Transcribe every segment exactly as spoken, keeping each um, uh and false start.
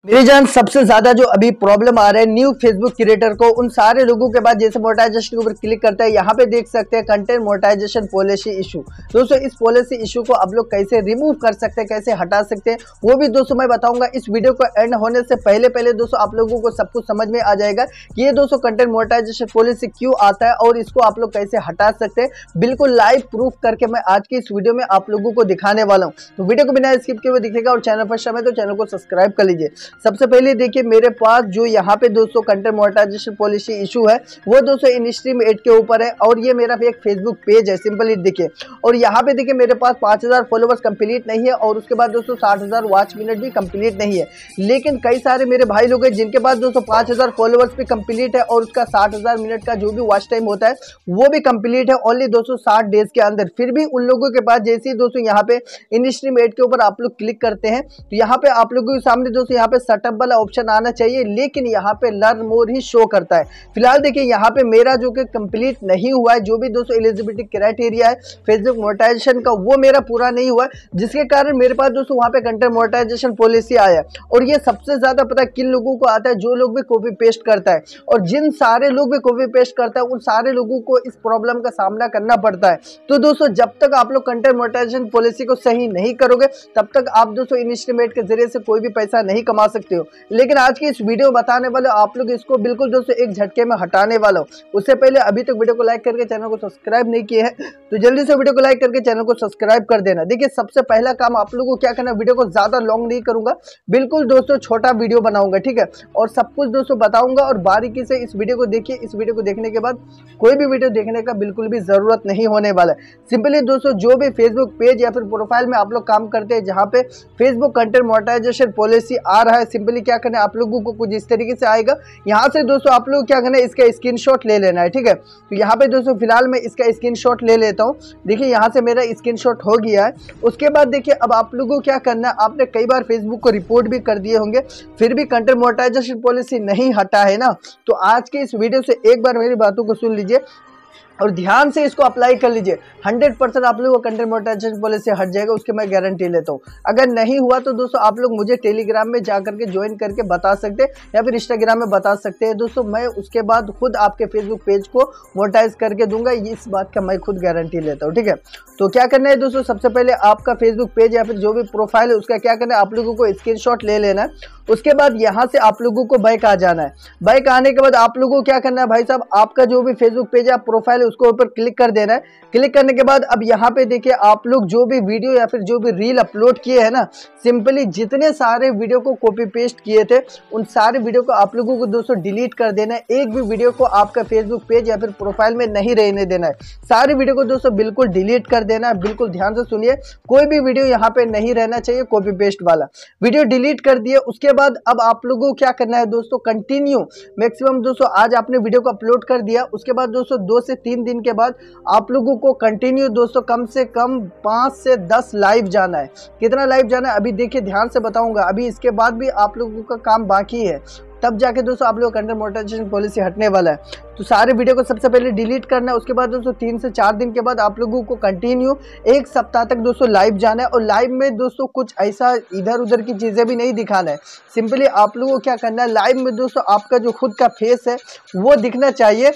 मेरी जान सबसे ज्यादा जो अभी प्रॉब्लम आ रहा है न्यू फेसबुक क्रिएटर को, उन सारे लोगों के बाद जैसे मोनेटाइजेशन के ऊपर क्लिक करता है, यहाँ पे देख सकते हैं कंटेंट मोनेटाइजेशन पॉलिसी इशू। दोस्तों इस पॉलिसी इशू को आप लोग कैसे रिमूव कर सकते हैं, कैसे हटा सकते हैं, वो भी दोस्तों मैं बताऊंगा। इस वीडियो को एंड होने से पहले पहले दोस्तों आप लोगों को सब कुछ समझ में आ जाएगा कि ये दोस्तों कंटेंट मोनेटाइजेशन पॉलिसी क्यों आता है और इसको आप लोग कैसे हटा सकते हैं। बिल्कुल लाइव प्रूफ करके मैं आज की इस वीडियो में आप लोगों को दिखाने वाला हूँ, तो वीडियो को बिना स्किप किए हुए दिखेगा। और चैनल फर्स्ट टाइम है तो चैनल को सब्सक्राइब कर लीजिए। सबसे पहले देखिए मेरे पास जो यहाँ पे दोस्तों कंटेंट मोनेटाइजेशन पॉलिसी इशू है वो दोस्तों इनस्ट्रीम एड के ऊपर है और ये मेरा एक फेसबुक पेज है। सिंपली देखिए, और यहाँ पे देखिए मेरे पास पाँच हज़ार फॉलोवर्स कंप्लीट नहीं है और उसके बाद दोस्तों साठ हज़ार वॉच मिनट भी कंप्लीट नहीं है। लेकिन कई सारे मेरे भाई लोग हैं जिनके पास दोस्तों पाँच हज़ार फॉलोवर्स भी कंप्लीट है और उसका साठ हज़ार मिनट का जो भी वॉच टाइम होता है वो भी कंप्लीट है ओनली दोस्तों साठ डेज के अंदर। फिर भी उन लोगों के पास जैसे ही दोस्तों यहाँ पे इनस्ट्रीम एड के ऊपर आप लोग क्लिक करते हैं तो यहाँ पे आप लोगों के सामने दोस्तों यहाँ पे सेटअप वाला ऑप्शन आना चाहिए, लेकिन यहाँ पे लर्न मोर ही शो करता है। फिलहाल देखिए यहाँ पे मेरा जो कि कंप्लीट नहीं हुआ है, जो भी दोस्तों एलिजिबिलिटी क्राइटेरिया है फेसबुक मोनेटाइजेशन का वो मेरा पूरा नहीं हुआ है, जिसके कारण मेरे पास दोस्तों वहाँ पे कंटेंट मोनेटाइजेशन पॉलिसी आया। और ये सबसे ज्यादा पता है किन लोगों को आता है, जो लोग भी कॉपी पेस्ट करता है। और जिन सारे लोग भी कॉपी पेस्ट करता है उन सारे लोगों को इस प्रॉब्लम का सामना करना पड़ता है। तो दोस्तों जब तक आप लोग कंटेंट मोनेटाइजेशन पॉलिसी को सही नहीं करोगे तब तक आप दोस्तों इनस्ट्रीमेट के जरिए से कोई भी पैसा नहीं कमा सकते हो। लेकिन आज की इस वीडियो बताने वाले आप लोग इसको बिल्कुल दोस्तों एक झटके में हटाने वाला हूं। उससे पहले अभी तक वीडियो को लाइक करके चैनल को सब्सक्राइब नहीं किए हैं तो जल्दी से वीडियो को लाइक करके चैनल को सब्सक्राइब कर देना। देखिए सबसे पहला काम आप लोगों को क्या करना है, वीडियो को ज्यादा लॉन्ग नहीं करूंगा, बिल्कुल दोस्तों छोटा वीडियो बनाऊंगा, ठीक है, और सब कुछ दोस्तों बताऊंगा और बारीकी से इस वीडियो को देखिए। इस वीडियो को देखने के बाद कोई भी वीडियो देखने का बिल्कुल भी जरूरत नहीं होने वाला है। सिंपली दोस्तों जो भी फेसबुक पेज या फिर प्रोफाइल में आप लोग काम करते हैं जहां पे फेसबुक कंटेंट मोनेटाइजेशन पॉलिसी आ रहा है, सिंपली क्या करना है आप लोगों को कुछ इस तरीके से आएगा। यहाँ से दोस्तों आप लोग क्या करना है, इसका स्क्रीनशॉट ले लेना है, ठीक है। तो यहाँ पे दोस्तों फिलहाल मैं इसका स्क्रीनशॉट ले लेता हूँ। देखिए यहाँ से मेरा स्क्रीनशॉट हो गया है। उसके बाद देखिए अब आप लोगों को क्या करना है, आपने कई बार फेसबुक को रिपोर्ट भी कर दिए होंगे फिर भी कंटेंट मोनेटाइजेशन पॉलिसी नहीं हटा है ना, तो आज के इस वीडियो से एक बार मेरी बातों को सुन लीजिए और ध्यान से इसको अप्लाई कर लीजिए। हंड्रेड परसेंट आप लोगों को कंटेंट मोनेटाइजेशन पॉलिसी हट जाएगा, उसके मैं गारंटी लेता हूँ। अगर नहीं हुआ तो दोस्तों आप लोग मुझे टेलीग्राम में जा करके ज्वाइन करके बता सकते हैं या फिर इंस्टाग्राम में बता सकते हैं दोस्तों। मैं उसके बाद खुद आपके फेसबुक पेज को मोनेटाइज करके दूंगा, इस बात का मैं खुद गारंटी लेता हूँ, ठीक है। तो क्या करना है दोस्तों, सबसे पहले आपका फेसबुक पेज या फिर जो भी प्रोफाइल है उसका क्या करना है, आप लोगों को स्क्रीनशॉट ले लेना है। उसके बाद यहाँ से आप लोगों को बैक आ जाना है। बैक आने के बाद आप लोगों को क्या करना है भाई साहब, आपका जो भी फेसबुक पेज या प्रोफाइल है उसको ऊपर क्लिक कर देना है। क्लिक करने के बाद अब यहाँ पे देखिए आप लोग जो भी वीडियो या फिर जो भी रील अपलोड किए हैं ना, सिंपली जितने सारे वीडियो को कॉपी पेस्ट किए थे उन सारे वीडियो को आप लोगों को दोस्तों डिलीट कर देना है। एक भी वीडियो को आपका फेसबुक पेज या फिर प्रोफाइल में नहीं रहने देना है। सारे वीडियो को दोस्तों बिल्कुल डिलीट कर देना है। बिल्कुल ध्यान से सुनिए, कोई भी वीडियो यहाँ पे नहीं रहना चाहिए कॉपी पेस्ट वाला। वीडियो डिलीट कर दिए उसके बाद अब आप लोगों को क्या करना है दोस्तों, कंटिन्यू मैक्सिमम दोस्तों आज आपने वीडियो को अपलोड कर दिया, उसके बाद दोस्तों दो से तीन दिन के बाद आप लोगों को कंटिन्यू दोस्तों कम से कम पाँच से दस लाइव जाना है। कितना लाइव जाना है अभी देखिए ध्यान से बताऊंगा, अभी इसके बाद भी आप लोगों का काम बाकी है, तब जाके दोस्तों आप लोगों का कंटेंट मोनेटाइजेशन पॉलिसी हटने वाला है। तो सारे वीडियो को सबसे पहले डिलीट करना है। उसके बाद दोस्तों तीन से चार दिन के बाद आप लोगों को कंटिन्यू एक सप्ताह तक दोस्तों लाइव जाना है। और लाइव में दोस्तों कुछ ऐसा इधर उधर की चीज़ें भी नहीं दिखाना है। सिंपली आप लोगों को क्या करना है, लाइव में दोस्तों आपका जो खुद का फेस है वो दिखना चाहिए।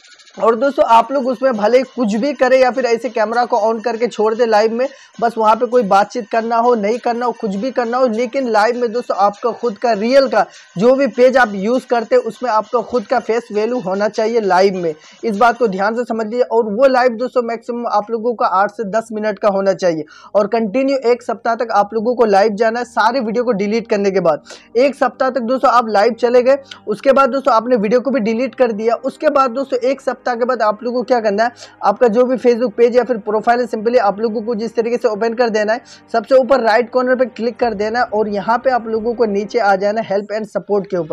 और दोस्तों आप लोग उसमें भले कुछ भी करें या फिर ऐसे कैमरा को ऑन करके छोड़ दे लाइव में, बस वहाँ पे कोई बातचीत करना हो नहीं करना हो कुछ भी करना हो, लेकिन लाइव में दोस्तों आपका खुद का रियल का जो भी पेज आप यूज़ करते हैं उसमें आपका खुद का फेस वैल्यू होना चाहिए लाइव में। इस बात को ध्यान से समझ लीजिए। और वो लाइव दोस्तों मैक्सिमम आप लोगों का आठ से दस मिनट का होना चाहिए और कंटिन्यू एक सप्ताह तक आप लोगों को लाइव जाना है। सारे वीडियो को डिलीट करने के बाद एक सप्ताह तक दोस्तों आप लाइव चले गए, उसके बाद दोस्तों आपने वीडियो को भी डिलीट कर दिया। उसके बाद दोस्तों एक सप्ताह के बाद आप लोगों को क्या करना है, आपका जो भी फेसबुक पेज या फिर प्रोफाइल है सिंपली आप लोगों को जिस तरीके से ओपन कर देना है, सबसे ऊपर राइट कॉर्नर पे क्लिक कर देना है और यहाँ पे आप लोगों को नीचे आ जाना है हेल्प एंड सपोर्ट के ऊपर।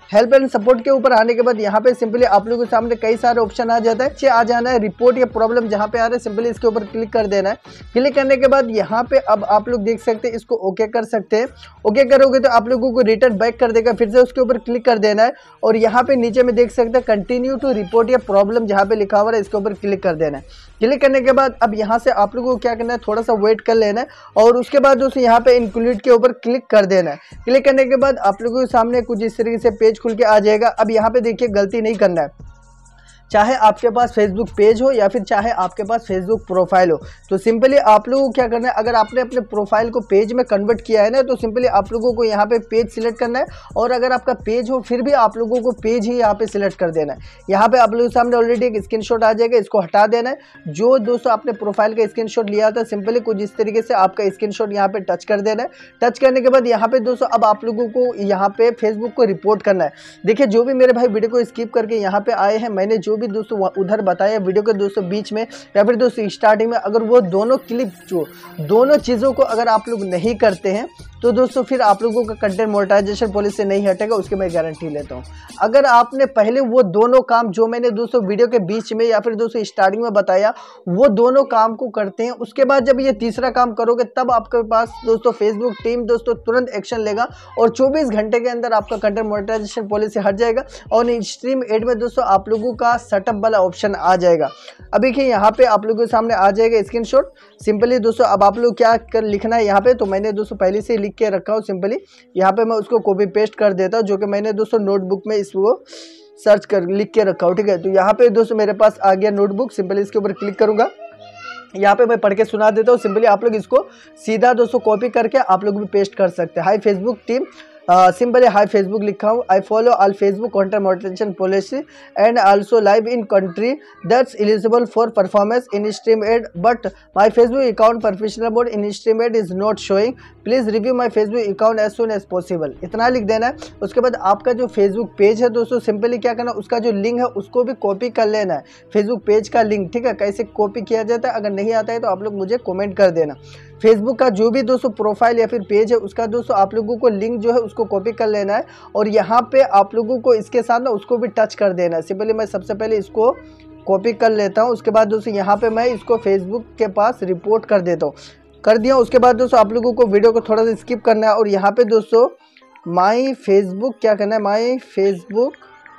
हेल्प एंड सपोर्ट के ऊपर आने के बाद यहाँ पे सिंपली आप लोगों के सामने कई सारे ऑप्शन आ जाता है। नीचे आ जाना है रिपोर्ट या प्रॉब्लम जहाँ पे आ रहा है, सिंपली इसके ऊपर क्लिक कर देना है। क्लिक करने के बाद यहाँ पे अब आप लोग देख सकते हैं, इसको ओके कर सकते हैं। ओके करोगे तो आप लोगों को रिटर्न बैक कर देगा, फिर से उसके ऊपर क्लिक कर देना है और यहाँ पे नीचे में देख सकते हैं कंटिन्यू टू रिपोर्ट या प्रॉब्लम जहाँ पे लिखा हुआ है, इसके ऊपर क्लिक कर देना है। क्लिक करने के बाद अब यहाँ से आप लोगों को क्या करना है, थोड़ा सा वेट कर लेना है और उसके बाद दोस्तों यहाँ पे इंक्लूड के ऊपर क्लिक कर देना है। क्लिक करने के बाद आप लोगों के सामने कुछ इस तरीके से पेज खुल के आ जाएगा। अब यहाँ पे देखिए गलती नहीं करना है, चाहे आपके पास फेसबुक पेज हो या फिर चाहे आपके पास फेसबुक प्रोफाइल हो, तो सिंपली आप लोगों को क्या करना है, अगर आपने अपने प्रोफाइल को पेज में कन्वर्ट किया है ना, तो सिंपली आप लोगों को यहाँ पे पेज सिलेक्ट करना है और अगर आपका पेज हो फिर भी आप लोगों को पेज ही यहाँ पे सिलेक्ट कर देना है। यहाँ पे आप लोगों के सामने ऑलरेडी एक स्क्रीनशॉट आ जाएगा, इसको हटा देना है। जो दोस्तों आपने प्रोफाइल का स्क्रीनशॉट लिया था, सिंपली कुछ इस तरीके से आपका स्क्रीनशॉट यहाँ पे टच कर देना है। टच करने के बाद यहाँ पे दोस्तों अब आप लोगों को यहाँ पे फेसबुक को रिपोर्ट करना है। देखिए जो भी मेरे भाई वीडियो को स्किप करके यहाँ पे आए हैं, मैंने जो भी दोस्तों उधर बताया वीडियो के दोस्तों बीच में या फिर दोस्तों स्टार्टिंग में, अगर वो दोनों क्लिप जो दोनों चीज़ों को अगर आप लोग नहीं करते हैं तो दोस्तों फिर आप लोगों का कंटेंट मोनेटाइजेशन पॉलिसी से नहीं हटेगा, उसकी मैं गारंटी लेता हूं। अगर आपने पहले वो दोनों काम जो मैंने दोस्तों वीडियो के बीच में या फिर दोस्तों स्टार्टिंग में बताया, वो दोनों काम को करते हैं, उसके बाद जब ये तीसरा काम करोगे तब आपके पास दोस्तों फेसबुक टीम दोस्तों तुरंत एक्शन लेगा और चौबीस घंटे के अंदर आपका कंटेंट मोनेटाइजेशन पॉलिसी हट जाएगा और स्ट्रीम एड में दोस्तों आप लोगों का सेटअप वाला ऑप्शन आ जाएगा। अब देखिए यहाँ पे आप लोगों के सामने आ जाएगा स्क्रीनशॉट। सिंपली दोस्तों अब आप लोग क्या कर लिखना है यहाँ पे, तो मैंने दोस्तों पहले से लिख के रखा हूँ। सिंपली यहाँ पे मैं उसको कॉपी पेस्ट कर देता हूँ, जो कि मैंने दोस्तों नोटबुक में इसको सर्च कर लिख के रखा हूँ। ठीक है, तो यहाँ पे दोस्तों मेरे पास आ गया नोटबुक। सिंपली इसके ऊपर क्लिक करूंगा, यहाँ पे मैं पढ़ के सुना देता हूँ। सिंपली आप लोग इसको सीधा दोस्तों कॉपी करके आप लोग भी पेस्ट कर सकते हैं। Hi Facebook team, simply hi Facebook लिखा हूँ। I follow all Facebook content monetization policy and also live in country that's eligible for performance in stream ad but my Facebook account professional mode in stream ad is not showing, please review my Facebook account as soon as possible. इतना लिख देना है। उसके बाद आपका जो Facebook page है दोस्तों, सिंपली क्या करना है, उसका जो लिंक है उसको भी कॉपी कर लेना है, फेसबुक पेज का लिंक। ठीक है, कैसे कॉपी किया जाता है, अगर नहीं आता है तो आप लोग मुझे कॉमेंट कर देना। फेसबुक का जो भी दोस्तों प्रोफाइल या फिर पेज है उसका दोस्तों आप लोगों को लिंक जो है उसको कॉपी कर लेना है और यहाँ पे आप लोगों को इसके साथ ना उसको भी टच कर देना है। सिंपली मैं सबसे पहले इसको कॉपी कर लेता हूँ, उसके बाद दोस्तों यहाँ पे मैं इसको फेसबुक के पास रिपोर्ट कर देता हूँ। कर दिया। उसके बाद दोस्तों आप लोगों को वीडियो को थोड़ा सा स्किप करना है और यहाँ पे दोस्तों माई फेसबुक क्या करना है, माई फेसबुक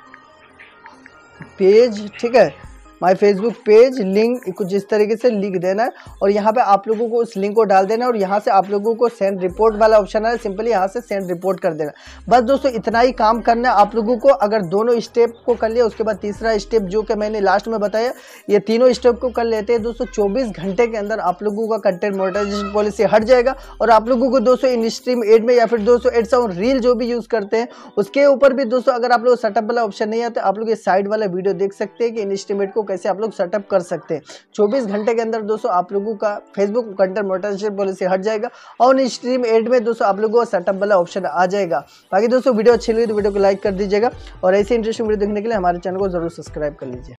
पेज, ठीक है, माय फेसबुक पेज लिंक कुछ इस तरीके से लिख देना है और यहाँ पे आप लोगों को उस लिंक को डाल देना है और यहाँ से आप लोगों को सेंड रिपोर्ट वाला ऑप्शन है, सिंपली यहाँ से सेंड रिपोर्ट कर देना। बस दोस्तों इतना ही काम करना है आप लोगों को। अगर दोनों स्टेप को कर लिया, उसके बाद तीसरा स्टेप जो कि मैंने लास्ट में बताया, ये तीनों स्टेप को कर लेते हैं दोस्तों, चौबीस घंटे के अंदर आप लोगों का कंटेंट मोनेटाइजेशन पॉलिसी हट जाएगा और आप लोगों को दोस्तों इन स्ट्रीम एड में या फिर दोस्तों एड्स और रील जो भी यूज़ करते हैं उसके ऊपर भी दोस्तों अगर आप लोग सेटअप वाला ऑप्शन नहीं आता, आप लोग ये साइड वाला वीडियो देख सकते हैं कि इन स्ट्रीम एड को कैसे आप लोग सेटअप कर सकते हैं। चौबीस घंटे के अंदर दोस्तों आप लोगों का फेसबुक कंटेंट मोनेटाइजेशन पॉलिसी हट जाएगा और स्ट्रीम एड में दोस्तों आप लोगों को सेटअप वाला ऑप्शन आ जाएगा। बाकी दोस्तों वीडियो अच्छी लगी तो वीडियो को लाइक कर दीजिएगा और ऐसे इंटरेस्टिंग वीडियो देखने के लिए हमारे चैनल को जरूर सब्सक्राइब कर लीजिए।